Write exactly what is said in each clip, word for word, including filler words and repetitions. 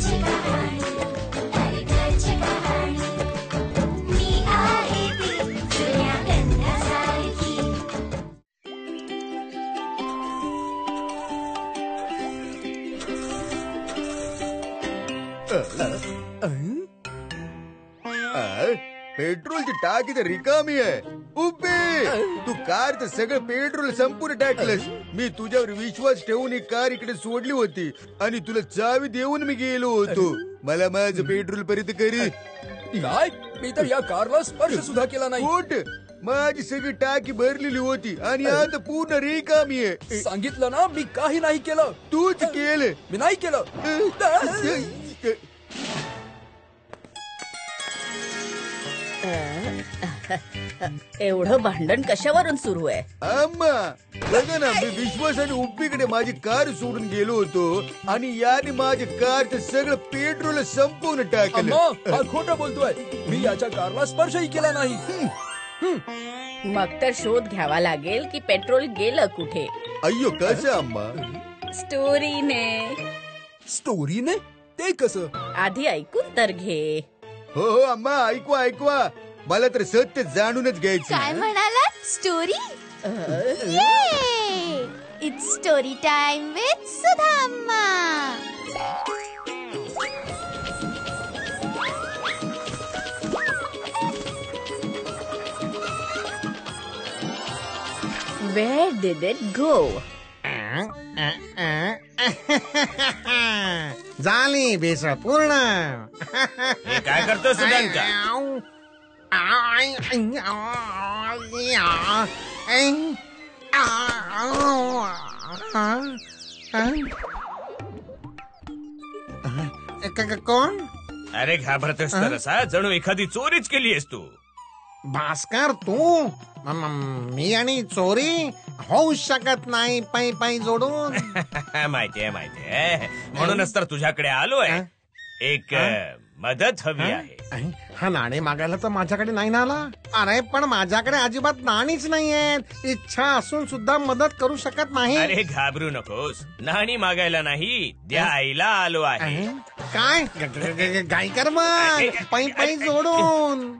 पेट्रोलची टाकी तर रिकामी आहे. उभे तू कारचं सगळं पेट्रोल संपूर्ण टाकलंस. मी तुझ्यावर विश्वास ठेवून ही कार इकडे सोडली होती आणि तुला चावी देऊन मी गेलो होतो. मला माझं पेट्रोल परत करी. काय? मी तर या कारला स्पर्श सुद्धा केला नाही. खोट. माझी सगळी टाकी भरलेली होती आणि आता पूर्ण रिकामी आहे. सांगितलं ना मी काही नाही केलं. तूच केलं. मी नाही केलं. एवढं भांडण कशावरून सुरू आहे? अम्मा बघा ना, मी विश्वासाने उप्पीकडे माझी कार सोडून गेलो होतो आणि याने माझ्या कारचं सगळं पेट्रोल संपवून टाकलं. हा खोटं बोलतोय. मी याच्या कारला स्पर्शही केला नाही. मग तर शोध घ्यावा लागेल की पेट्रोल गेलं कुठे. अय्यो कसं अम्मा? स्टोरीने. स्टोरीने? ते कसं? आधी ऐकून तर घे. हो हो अम्मा, ऐकवा ऐकवा. मला तर सत्य जाणूनच घ्यायचं. काय म्हणाला? Story? It's story time with Sudha Amma. Where did it go? झाली भेसळ पूर्ण. हे काय करतो सुदांका? कोण? अरे घाबरतोस तर असा जणू एखादी चोरीच केली आहेस तू. भास्कर तू? मी आणि चोरी होऊ शकत नाही पायी पायी जोडून. माहितीये माहितीये, म्हणूनच तर तुझ्याकडे आलोय. एक मदत हवी आहे. हा नाणे मागायला तर माझ्याकडे नाही ना आला. अरे पण माझ्याकडे अजिबात नाणीच नाहीये. इच्छा असून सुद्धा मदत करू शकत नाही. अरे घाबरू नकोस, नाणी मागायला नाही, द्यायला आलो आहे. काय गाय कर मग पायी पायी जोडून.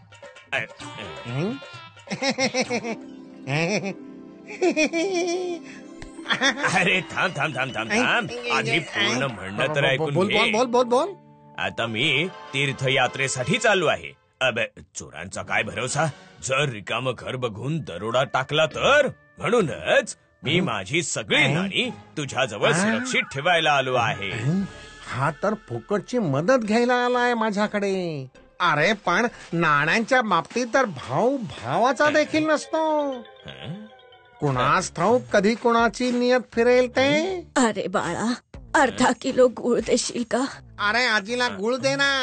अरे थांब थांब थांब थांब थांब आधी पूर्ण म्हणणं तर ऐकून बोल बोल बोल बोल बोल. आता मी तीर्थयात्रेसाठी चालू आहे. अब चोरांचा काय भरोसा, जर रिकाम घर बघून दरोडा टाकला तर. म्हणूनच मी माझी सगळी नाणी तुझ्याजवळ सुरक्षित ठेवायला आलो आहे. हा तर फुकटची मदत घ्यायला आलाय माझ्याकडे. अरे पण नाण्यांच्या बाबतीत तर भाऊ भावाचा देखील नसतो. कुणास ठाऊक कधी कुणाची नियत फिरेल ते. अरे बाळा, अर्धा किलो गुळ देशील का? अरे आजीला गुळ दे ना.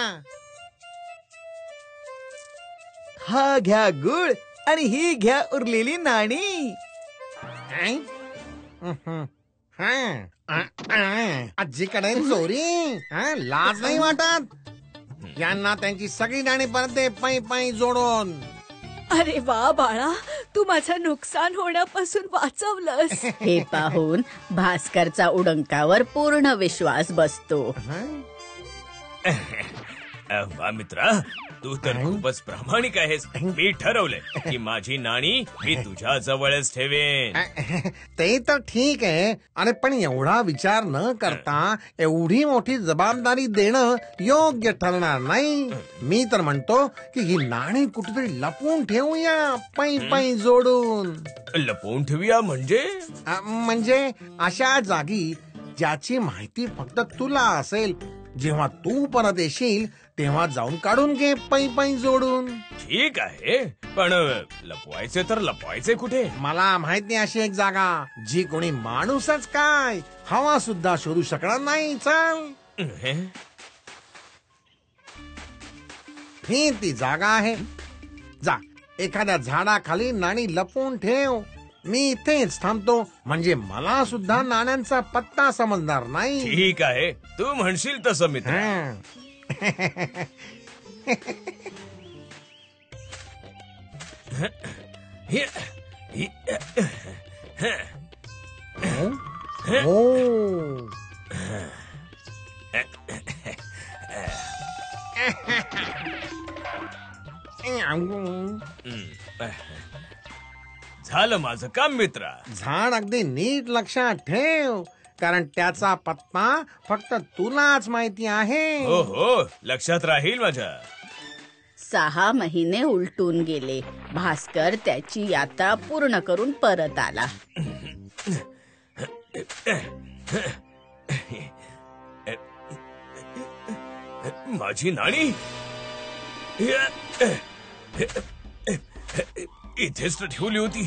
हा घ्या गुळ आणि ही घ्या उरलेली नाणी. आजीकडे चोरी. लाज नाही वाटत? यांना त्यांची सगळी नाणी परत दे पायी पायी जोडून. अरे वा बाळा, तू माझं नुकसान होण्यापासून वाचवलंस. हे पाहून भास्करचा उडंकावर पूर्ण विश्वास बसतो. वा मित्रा, तू तर खूपच प्रामाणिक आहेस. मी ठरवलंय की माझी नाणी मी तुझ्या जवळच ठेवेन. ते तर ठीक आहे. अरे पण एवढा विचार न करता एवढी मोठी जबाबदारी देणं योग्य ठरणार नाही. मी तर म्हणतो की ही नाणी कुठेतरी लपवून ठेवूया पायी पायी जोडून. लपवून ठेवूया म्हणजे? म्हणजे अशा जागी ज्याची माहिती फक्त तुला असेल. जेव्हा तू परत येशील तेव्हा जाऊन काढून घे पायी पायी जोडून. ठीक आहे, पण लपवायचे तर लपवायचे कुठे? मला माहित नाही अशी एक जागा जी कोणी माणूसच काय हवा सुद्धा शोधू शकणार नाही. चल, ही ती जागा आहे. जा, एखाद्या झाडाखाली नाणी लपवून ठेव. मी इथेच थांबतो, म्हणजे मला सुद्धा नाण्यांचा पत्ता समजणार नाही. ठीक आहे, तू म्हणशील तसं मित्र. झालं माझं काम मित्रा. झाड अगदी नीट लक्षात ठेव, कारण त्याचा पत्ता फक्त तुलाच माहिती आहे. हो हो, लक्षात राहील माझ्या. सहा महिने उलटून गेले. भास्कर त्याची यात्रा पूर्ण करून परत आला. माझी नाणी इथेच तर ठेवली होती.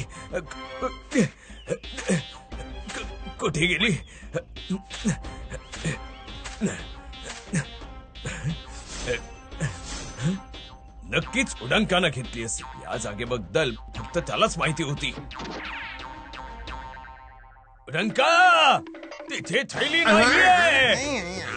कुठे गेली? नक्कीच उडंकानं घेतली असेल. या जागेबद्दल फक्त त्यालाच माहिती होती. उडंका, तिथे थैली नाहीये.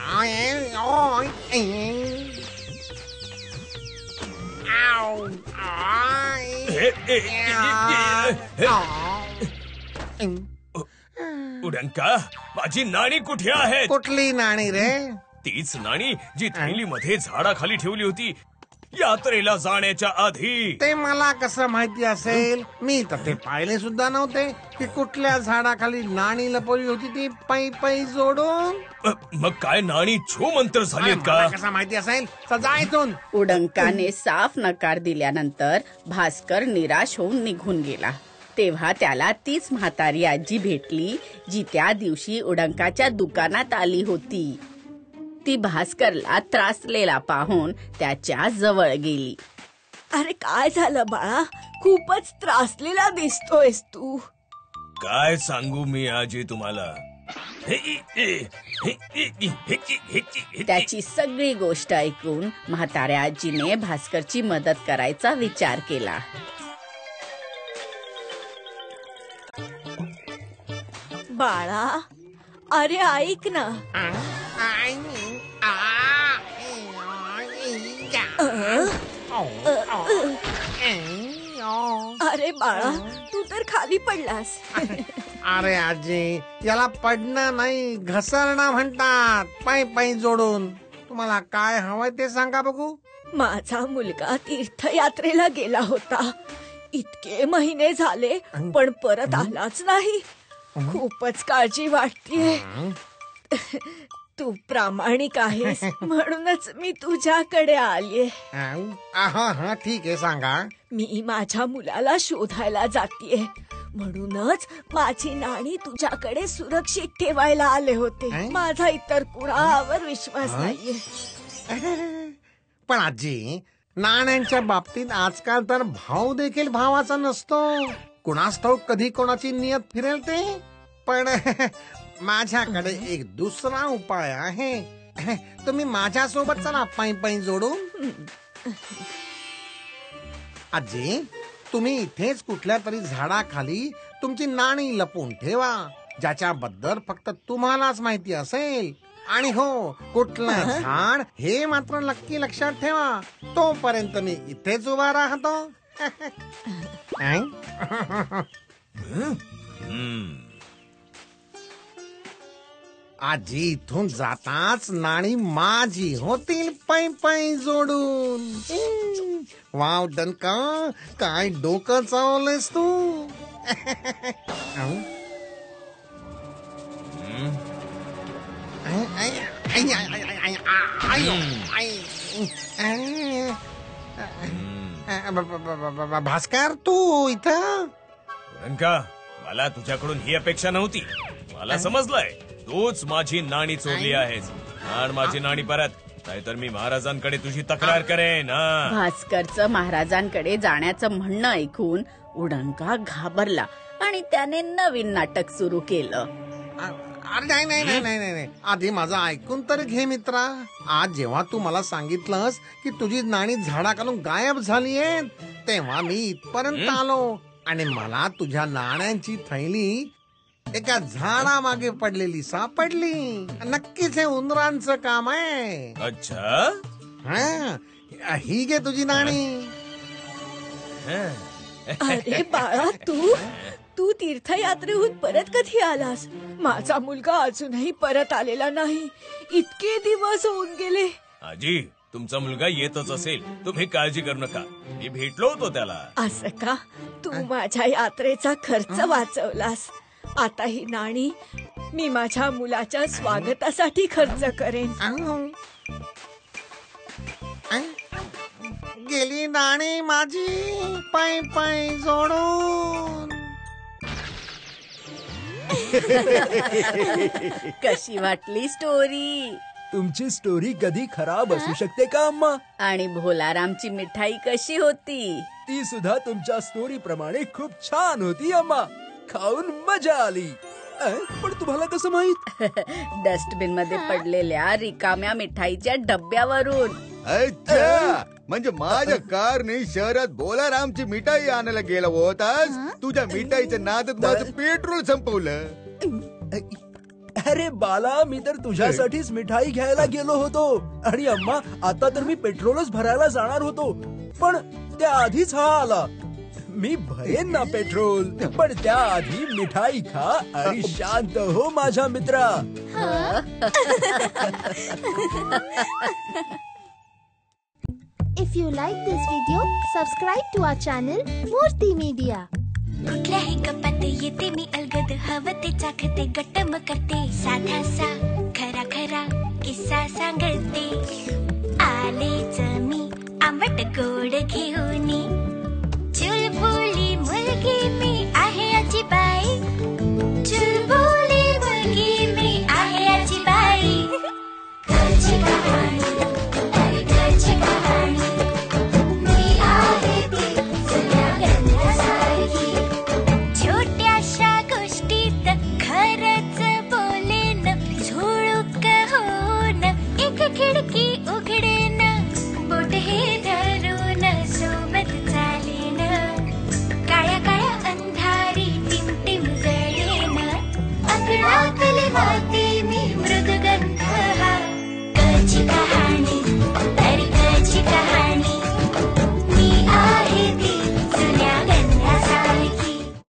उडंका, माझी नाणी कुठे आहेत? कुठली नाणी रे? तीच नाणी जी थैलीमध्ये झाडाखाली ठेवली होती यात्रेला जाण्याच्या आधी. ते मला कसं माहिती असेल? मी तर ते पाहिले सुद्धा नव्हते की कुठल्या झाडाखाली नाणी लपवली होती ती पै पै जोडून. मग काय नाणी छो मंत्र झालीत का? मला कसं माहिती असेल? सजा इथून. उडंकाने साफ नकार दिल्यानंतर भास्कर निराश होऊन निघून गेला. तेव्हा त्याला तीच म्हातारी आजी भेटली जी त्या दिवशी उडंकाच्या दुकानात आली होती. ती भास्करला त्रासलेला पाहून त्याच्या जवळ गेली. अरे काय झालं बाळा, खूपच त्रासलेला दिसतोयस तू. काय सांगू मी आजी तुम्हाला. त्याची सगळी गोष्ट ऐकून म्हाताऱ्या आजीने भास्करची मदत करायचा विचार केला. बाळा, अरे ऐक ना. अरे बाळा, तू तर खाली पडलास. अरे आजी, याला पडणं नाही घसरणं म्हणतात. पाय पाय जोडून. तुम्हाला काय हवंय ते सांगा बघू. माझा मुलगा तीर्थयात्रेला गेला होता. इतके महिने झाले पण परत आलाच नाही. खूपच काळजी वाटतेय. तू प्रामाणिक आहेस म्हणूनच मी तुझ्याकडे आलीये. हा हा ठीक आहे, सांगा. मी माझ्या मुलाला शोधायला जातीये, म्हणूनच माझी नाणी तुझ्याकडे सुरक्षित ठेवायला आले होते. माझा इतर कुणावर विश्वास नाहीये. पण आजी, नाण्यांच्या बाबतीत आजकाल तर भाव देखील भावाचा नसतो. कुणास ठाऊक कधी कोणाची नियत फिरेल ते. पण माझ्याकडे एक दुसरा उपाय आहे. तुम्ही माझ्या सोबत चला पायी पायी जोडून. आजी, तुम्ही इथेच कुठल्या तरी झाडाखाली तुमची नाणी लपवून ठेवा, ज्याच्याबद्दल फक्त तुम्हालाच माहिती असेल. आणि हो, कुठलं झाड हे मात्र नक्की लक्षात ठेवा. तोपर्यंत मी इथेच उभा राहतो. आजी, इथून जाताच नाणी माझी होतील पै पै जोडून. वाव डंका, काय डोकं चावलंयस तू. भास्कर, तू इथं? रंका, मला तुझ्याकडून ही अपेक्षा नव्हती. मला समजलंय तूच माझी नाणी चोरली आहेस. आण माझी नाणी परत, नाहीतर मी महाराजांकडे तुझी तक्रार करेन. भास्करचं महाराजांकडे जाण्याचं म्हणणं ऐकून उडंका घाबरला आणि त्याने नवीन नाटक सुरू केलं. अरे नाही नाही नाही नाही नाही आधी माझं ऐकून तर घे मित्रा. आज जेव्हा तू मला सांगितलंस की तुझी नाणी झाडाखालून गायब झालीये, तेव्हा मी इथपर्यंत आलो आणि मला तुझ्या नाण्यांची थैली एका झाडामागे पडलेली सापडली. नक्कीच हे उंदरांचं काम आहे. अच्छा, हा, ही घे तुझी नाणी. अरे बाळा, तू तू तीर्थयात्रेहून परत कधी आलास? माझा मुलगा अजूनही परत आलेला नाही. इतके दिवस होऊन गेले. आजी, तुमचा मुलगा येतच असेल, तुम्ही काळजी करू नका. मी भेटलो होतो त्याला. असं का? तू माझ्या यात्रेचा खर्च वाचवलास. आता ही नाणी मी माझ्या मुलाच्या स्वागतासाठी खर्च करेन. गेली नाणी माझी पाय पाय जोडून. कशी वाटली स्टोरी? तुमची स्टोरी कधी खराब असू शकते का अम्मा? आणि भोलारामची मिठाई कशी होती? ती सुद्धा तुमच्या स्टोरी प्रमाणे खूप छान होती अम्मा. खाऊन मजा आली. अ, पण तुम्हाला कसं माहित? डस्टबिन मध्ये पडलेल्या रिकाम्या मिठाईच्या डब्यावरून. अच्छा, म्हणजे माझ्या कारने शहरात बोलारामची मिठाई आणायला गेला होतास. तुझ्या मिठाईच्या नादात माझं पेट्रोल संपवलं. अरे बाला, मी तर तुझ्यासाठीच मिठाई घ्यायला गेलो होतो. आणि अम्मा, आता तर मी पेट्रोलच भरायला जाणार होतो, पण त्याआधीच हा आला. मी भरेन ना पेट्रोल, पण त्याआधी मिठाई खा आणि शांत हो माझ्या मित्रा. If you like this video, subscribe to our channel Murthy Media. कुठल्याही कपात येते मी अलगद, हवं ते चाखते, गट्टम करते, साधासा खरा खरा किस्सा सांगते. आलेच मी आंबट गोड घेऊनी, चुलबुली मुलगी मी आहे आजीबाई. चुलबुली मुलगी मी आहे आजीबाई. घरची कहाणी, अरे घरची कहाणी, मी आहे ती जुन्या ग्रंथासारखी. छोट्याशा गोष्टीत खरंच बोलेन, झुळूक होऊन एक खिडकी